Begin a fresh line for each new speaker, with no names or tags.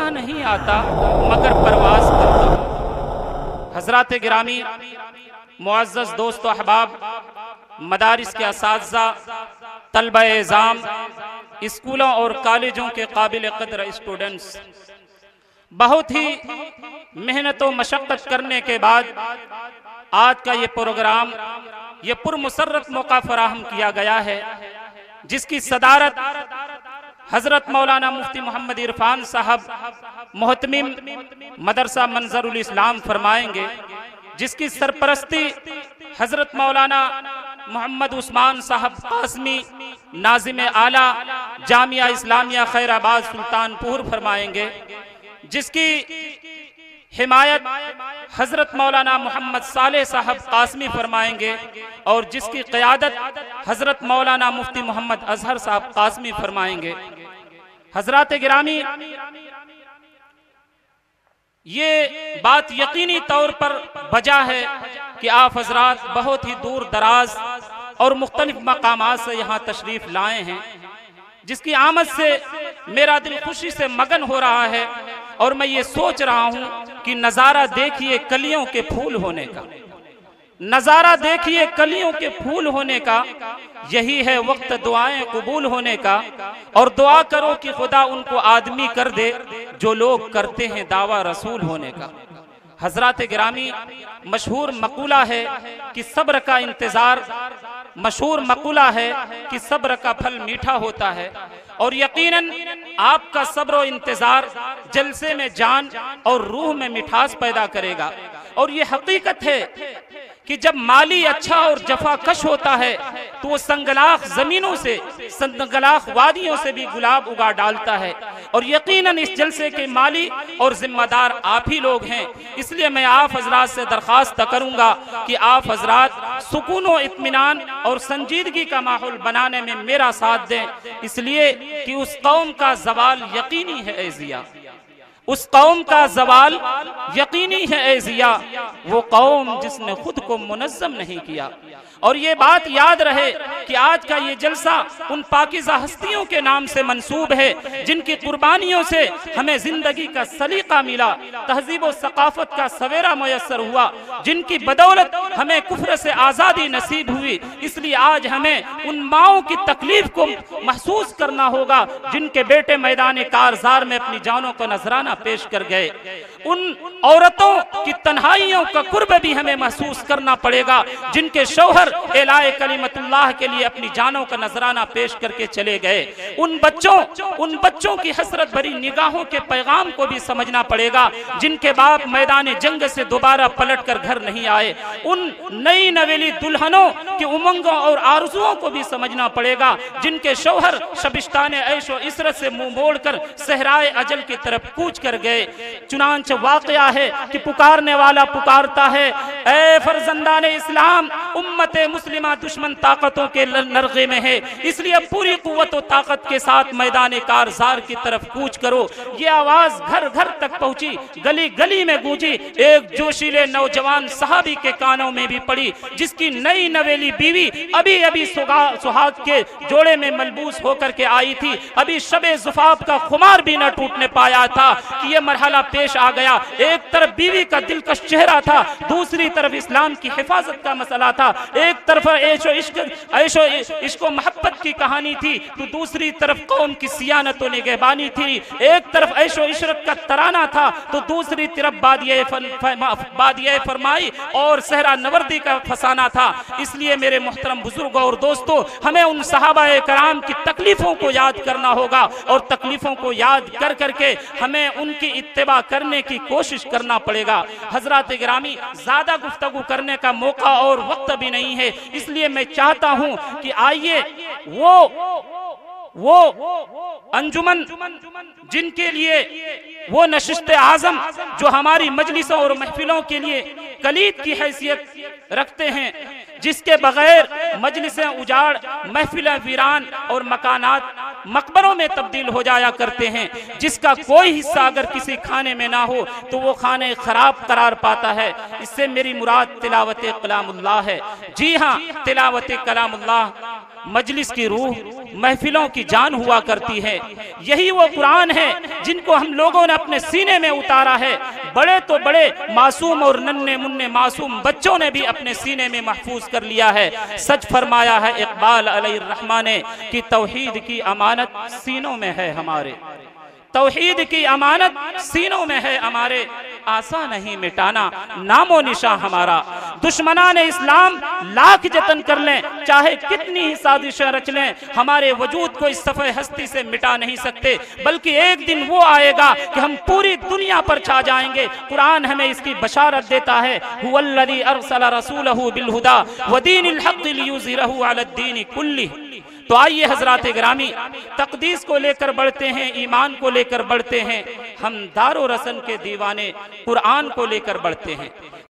उड़ना नहीं आता मगर परवाज करता हूँ। हजरात गिरामी, मुअज़्ज़ज़ दोस्तों, अहबाब, मदारिस के असातिज़ा, तलबा-ए-इज़ाम, स्कूलों और कॉलेजों के काबिल क़द्र स्टूडेंट्स, बहुत ही मेहनत व मशक्क़त करने के बाद आज का ये प्रोग्राम, ये पुरमुसर्रत मौका फराहम किया गया है, जिसकी सदारत हजरत मौलाना मुफ्ती मोहम्मद इरफान साहब मोहतमिम मदरसा मंजरुल इस्लाम फरमाएंगे, जिसकी सरपरस्ती हजरत मौलाना मोहम्मद उस्मान साहब कासमी नाज़िम आला जामिया इस्लामिया खैराबाद सुल्तानपुर फरमाएंगे, जिसकी हिमायत हजरत मौलाना मोहम्मद सालेह साहब कासमी फरमाएंगे और जिसकी क़यादत हजरत मौलाना मुफ्ती मोहम्मद अजहर साहब कासमी फरमाएंगे। हजरात गिरामी, ये बात यकीनी तौर पर बजा है कि आप हजरात बहुत ही दूर दराज और मुख्तलिफ मकामात से यहाँ तशरीफ लाए हैं, जिसकी आमद से मेरा दिल खुशी से मगन हो रहा है और मैं ये सोच रहा हूँ कि नज़ारा देखिए कलियों के फूल होने का, नज़ारा देखिए कलियों के फूल होने का, यही है वक्त दुआएं कबूल होने का। और दुआ करो कि खुदा उनको आदमी कर दे जो लोग करते हैं दावा रसूल होने का। हजरात गिरामी, मशहूर मकूला है कि सब्र का इंतजार, मशहूर मकूला है कि सब्र का फल मीठा होता है, और यकीनन आपका सब्र और इंतजार जलसे में जान और रूह में मिठास पैदा करेगा। और ये हकीकत है कि जब माली अच्छा और जफाकश होता है तो वो संगलाख जमीनों से, संगलाख वादियों से भी गुलाब उगा डालता है। और यकीनन इस जलसे के माली और जिम्मेदार आप ही लोग हैं। इसलिए मैं आप हजरात से दरख्वास्त करूंगा कि आप हजरात सुकून व इत्मीनान और संजीदगी का माहौल बनाने में मेरा साथ दें, इसलिए कि उस कौम का जवाल यकीनी है ए ज़िया, उस कौम का जवाल यकीनी है ए ज़िया, वो कौम जिसने खुद को मुनज़्ज़म नहीं किया। और ये बात याद रहे कि आज का ये जलसा उन पाकीज़ा हस्तियों के नाम से मंसूब है जिनकी कुर्बानियों से हमें जिंदगी का सलीका मिला, तहजीब और सकाफत का सवेरा मुयस्सर हुआ, जिनकी बदौलत हमें कुफ्र से आज़ादी नसीब हुई। इसलिए आज हमें उन माओं की तकलीफ को महसूस करना होगा जिनके बेटे मैदान कारज़ार में अपनी जानों को नजराना पेश कर गए। उन औरतों की तन्हाइयों का कुर्ब भी हमें महसूस करना पड़ेगा जिनके शौहर एलाए कलिमतुल्लाह के लिए अपनी जानों का नजराना पेश करके चले गए। उन बच्चों की हसरत भरी निगाहों के पैगाम को भी समझना पड़ेगा जिनके बाप मैदान जंग से दोबारा पलट कर घर नहीं आए। उन नई नवेली दुल्हनों की उमंगों और आरज़ुओं को भी समझना पड़ेगा जिनके शौहर शबिस्ताने ऐशो इशरत से मुंह मोड़कर सहराए अजल की तरफ कूच कर गए। चुनांच वाक़या है कि पुकारने वाला पुकारता है, ऐ फर्जंदाने इस्लाम, उम्मत मुस्लिमा दुश्मन ताकतों के नरगे में है, इसलिए पूरी कुव्वत और ताकत के साथ मैदान कारज़ार की तरफ कूच करो। ये आवाज घर घर तक पहुंची, गली गली में गूंजी। एक जोशीले नौजवान सहाबी के कानों में भी पड़ी, जिसकी नई नवेली बीवी अभी अभी सुहाग के जोड़े में मलबूस होकर के आई थी, अभी शबे ज़ुफ़ाफ का खुमार भी न टूटने पाया था कि यह मरहला पेश आ गया। एक तरफ बीवी का दिलकश चेहरा था, दूसरी तरफ इस्लाम की हिफाजत का मसला था। एक तरफ ऐशो इश्क मोहब्बत की कहानी थी तो दूसरी तरफ कौम की सियानत और निगहबानी थी। एक तरफ ऐशो इशरत का तराना था तो दूसरी तरफ बादिया फरमाई और सहरा नवर्दी का फसाना था। इसलिए मेरे मोहतरम बुजुर्गों और दोस्तों, हमें उन सहाबाए कराम की तकलीफों को याद करना होगा और तकलीफों को याद कर करके हमें उनकी इत्तिबा करने की कोशिश करना पड़ेगा। हजरात गिरामी, ज्यादा गुफ्तगू करने का मौका और वक्त भी नहीं है, इसलिए मैं चाहता हूं कि आइए वो अंजुमन जिनके लिए वो नशिस्त आजम जो हमारी मजलिसों और महफिलों के लिए कलीद की हैसियत रखते हैं, जिसके बगैर मजलिसें उजाड़, महफिलें वीरान और मकानात मकबरों में तब्दील हो जाया करते हैं, जिसका कोई हिस्सा अगर किसी खाने में ना हो तो वो खाने खराब करार पाता है। इससे मेरी मुराद तिलावत कलामुल्लाह है। जी हाँ, तिलावत कलामुल्लाह मजलिस की रूह, महफिलों की जान हुआ करती है। यही वो कुरान है जिनको हम लोगों ने अपने सीने में उतारा है। बड़े तो बड़े मासूम और नन्हे मुन्ने मासूम बच्चों ने भी अपने सीने में महफूज कर लिया है। सच फरमाया है इकबाल अलैहिर्रहमान ने कि तौहीद की अमानत सीनों में है हमारे, तौहीद की अमानत सीनों में है हमारे, आसा नहीं मिटाना नामो निशा हमारा। दुश्मनाने इस्लाम लाख जतन कर लें, चाहे कितनी ही साजिशें रच लें, हमारे वजूद को इस सफ़े हस्ती से मिटा नहीं सकते, बल्कि एक दिन वो आएगा कि हम पूरी दुनिया पर छा जाएंगे। कुरान हमें इसकी बशारत देता है, हुवल्लज़ी अरसला रसूलहु बिल हुदा व दीनिल हक़्क़ लियुज़हिरहु अलद्दीनि कुल्लिहि। तो आइए हजरात ग्रामी, तकदीस को लेकर बढ़ते हैं, ईमान को लेकर बढ़ते हैं, हम दारो रसन के दीवाने कुरान को लेकर बढ़ते हैं।